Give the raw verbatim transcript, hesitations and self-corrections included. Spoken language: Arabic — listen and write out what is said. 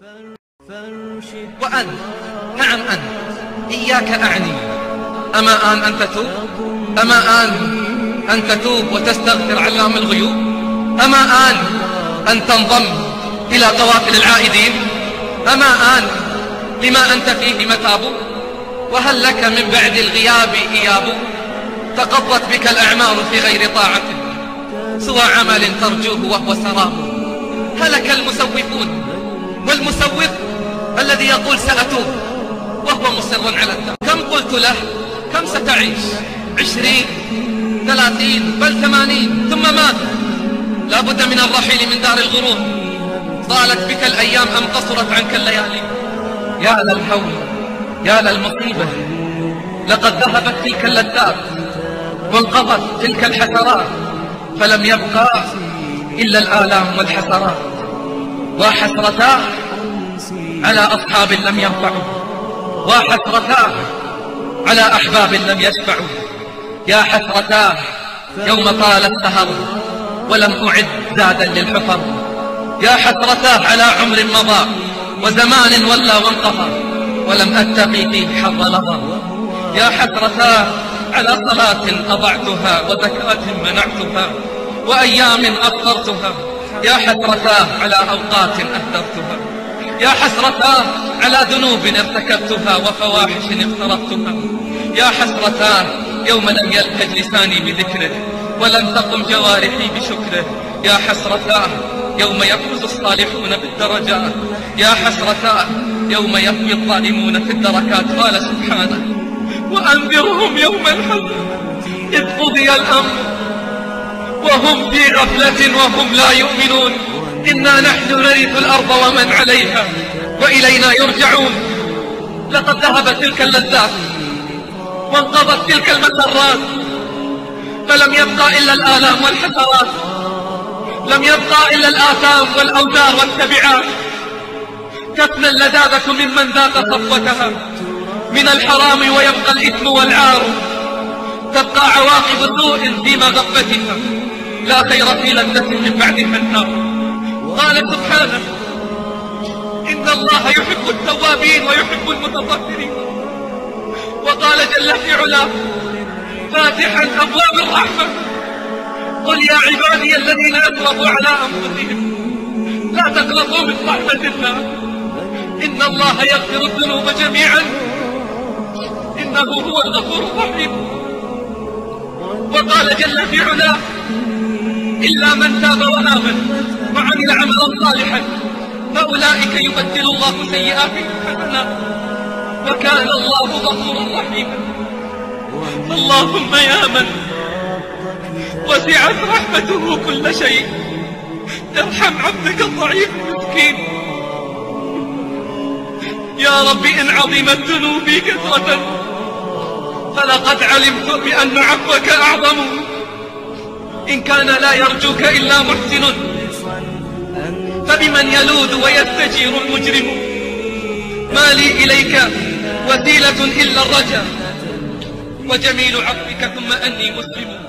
وأنت، نعم أنت، إياك أعني، أما آن أن تتوب؟ أما آن أن تتوب وتستغفر علام الغيوب؟ أما آن أن تنضم إلى قوافل العائدين؟ أما آن لما أنت فيه متاب؟ وهل لك من بعد الغياب إياب؟ تقضت بك الأعمار في غير طاعة سوى عمل ترجوه وهو سراب. هلك المسوفون، والمسوف الذي يقول سأتوب وهو مصر على التوبة. كم قلت له كم ستعيش؟ عشرين، ثلاثين، بل ثمانين، ثم ماذا؟ لا بد من الرحيل من دار الغرور. طالت بك الأيام أم قصرت عنك الليالي؟ يا للهول، يا للمصيبة، لقد ذهبت تلك اللذات وانقضت تلك الحسرات، فلم يبقى إلا الآلام والحسرات. وحسرتاه على أصحاب لم ينفعوا، وحسرتاه على أحباب لم يشفعوا. يا حسرتاه يوم طال السهر ولم أعد زادا للحفر. يا حسرتاه على عمر مضى وزمان ولى وانقضى ولم أتقي فيه حظ لظى. يا حسرتاه على صلاة أضعتها وزكاة منعتها وأيام أخرتها. يا حسرتاه على أوقات أهدرتها. يا حسرتاه على ذنوب ارتكبتها وفواحش اقترفتها. يا حسرتاه يوم لم يلهج لساني بذكره ولم تقم جوارحي بشكره. يا حسرتاه يوم يفوز الصالحون بالدرجات. يا حسرتاه يوم يهوي الظالمون في الدركات. قال سبحانه: وأنذرهم يوم الحزن إذ قضي الأمر وهم في غفلة وهم لا يؤمنون. إنا نحن نرث الأرض ومن عليها وإلينا يرجعون. لقد ذهبت تلك اللذات وانقضت تلك المسرات، فلم يبقى إلا الآلام والحسرات، لم يبقى إلا الآثام والأوزار والتبعات. تفنى اللذاذة ممن ذاق صفوتها من الحرام ويبقى الإثم والعار. تبقى عواقب سوء في مغبتها، لا خير في لذة من بعدها النار. قال سبحانه: إن الله يحب التوابين ويحب المتطهرين. وقال جل في علاه فاتحا أبواب الرحمة: قل يا عبادي الذين أسرفوا على أنفسهم لا تقنطوا من رحمة الله إن الله يغفر الذنوب جميعا إنه هو الغفور الرحيم. وقال جل في علاه: إلا من تاب وآمن وعمل عملا صالحا فأولئك يبدل الله سيئاتهم حسنات وكان الله غفورا رحيما. اللهم يا من وسعت رحمته كل شيء، ارحم عبدك الضعيف المسكين. يا رب إن عظمت ذنوبي كثرة فلقد علمت بأن عفوك أعظم. إن كان لا يرجوك إلا محسن فبمن يلوذ ويستجير المجرم. ما لي إليك وسيلة إلا الرجاء وجميل عفوك ثم أني مسلم.